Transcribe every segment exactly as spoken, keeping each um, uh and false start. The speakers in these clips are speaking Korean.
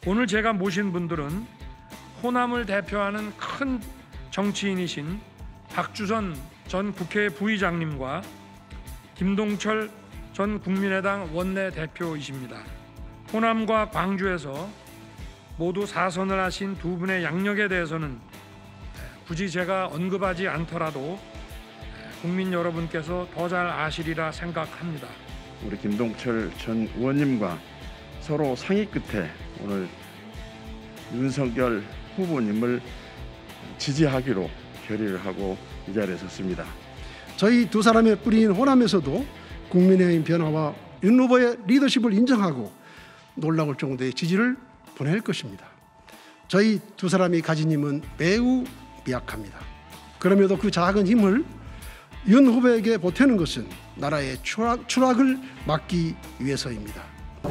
오늘 제가 모신 분들은 호남을 대표하는 큰 정치인이신 박주선 전 국회 부의장님과 김동철 전 국민의당 원내대표이십니다. 호남과 광주에서 모두 사선을 하신 두 분의 양력에 대해서는 굳이 제가 언급하지 않더라도 국민 여러분께서 더 잘 아시리라 생각합니다. 우리 김동철 전 의원님과 서로 상의 끝에 오늘 윤석열 후보님을 지지하기로 결의를 하고 이 자리에 섰습니다. 저희 두 사람의 뿌리인 호남에서도 국민의힘 변화와 윤 후보의 리더십을 인정하고 놀라울 정도의 지지를 보낼 것입니다. 저희 두 사람이 가진 힘은 매우 미약합니다. 그럼에도 그 작은 힘을 윤 후보에게 보태는 것은 나라의 추락, 추락을 막기 위해서입니다.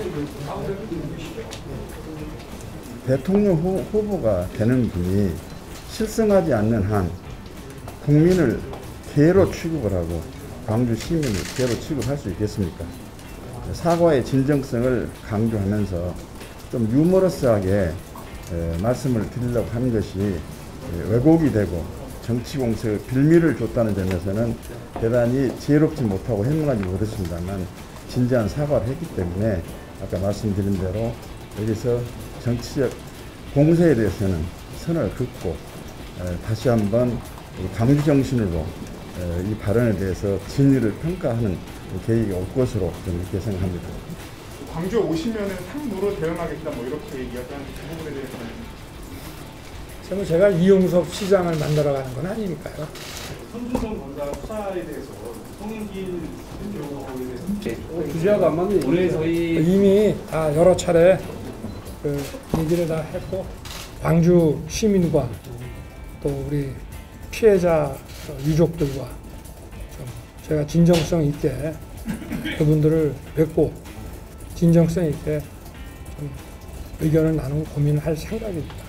대통령 후, 후보가 되는 분이 실성하지 않는 한 국민을 개로 취급을 하고 광주 시민을 개로 취급할 수 있겠습니까? 사과의 진정성을 강조하면서 좀 유머러스하게 에, 말씀을 드리려고 하는 것이 에, 왜곡이 되고 정치 공세의 빌미를 줬다는 점에서는 대단히 지혜롭지 못하고 현명하지 못했습니다만 진지한 사과를 했기 때문에 아까 말씀드린 대로 여기서 정치적 공세에 대해서는 선을 긋고 에, 다시 한번 광주 정신으로 에, 이 발언에 대해서 진위를 평가하는 계획이 올 것으로 저는 이렇게 생각합니다. 광주에 오시면은 상무로 대응하겠다 뭐 이렇게 이야기하는 그 부분에 대해서는 저는 제가 이용섭 시장을 만나러 가는 건 아니니까요. 손준성 검사 수사에 대해서 송영길 대표에 대해서 주제하고 안 맞는 올해 저희 이미 다 여러 차례 그 얘기를 다 했고 광주 시민과 또 우리 피해자 유족들과 좀 제가 진정성 있게 그분들을 뵙고 진정성 있게 좀 의견을 나누고 고민할 생각입니다.